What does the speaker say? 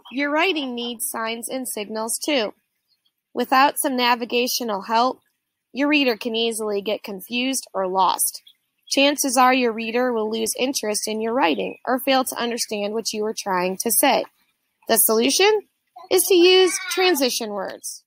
Your writing needs signs and signals too. Without some navigational help, your reader can easily get confused or lost. Chances are your reader will lose interest in your writing or fail to understand what you are trying to say. The solution is to use transition words.